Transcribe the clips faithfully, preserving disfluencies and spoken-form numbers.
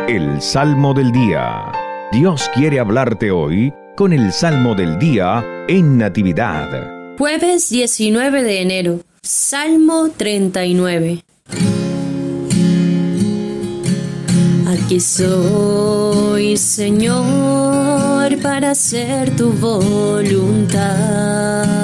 El Salmo del Día. Dios quiere hablarte hoy con el Salmo del Día en Natividad. Jueves diecinueve de enero. Salmo treinta y nueve. Aquí soy, Señor, para hacer tu voluntad.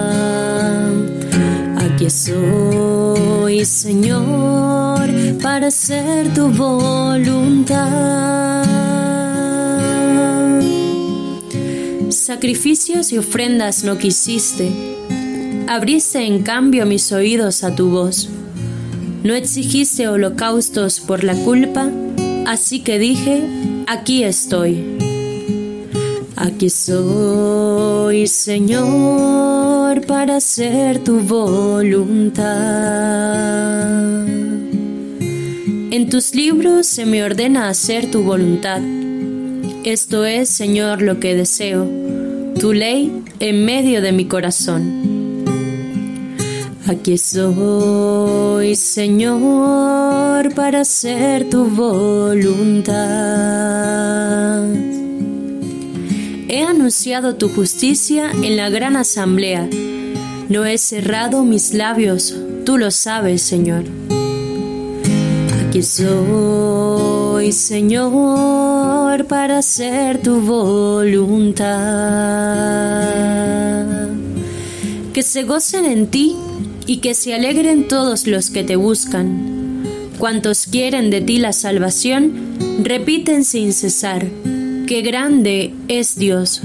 Aquí soy, Señor, para hacer tu voluntad. Sacrificios y ofrendas no quisiste, abriste en cambio mis oídos a tu voz. No exigiste holocaustos por la culpa, así que dije, aquí estoy. Aquí soy, Señor, para hacer tu voluntad. En tus libros se me ordena hacer tu voluntad. Esto es, Señor, lo que deseo, tu ley en medio de mi corazón. Aquí soy, Señor, para hacer tu voluntad. He anunciado tu justicia en la gran asamblea. No he cerrado mis labios, tú lo sabes, Señor. Aquí soy, Señor, para hacer tu voluntad. Que se gocen en ti y que se alegren todos los que te buscan. Cuantos quieren de ti la salvación, repiten sin cesar, ¡qué grande es Dios!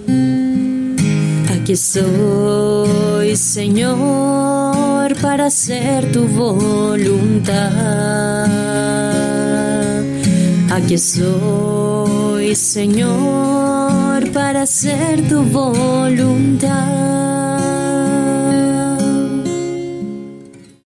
Aquí soy, Señor, para hacer tu voluntad. Aquí soy, Señor, para hacer tu voluntad.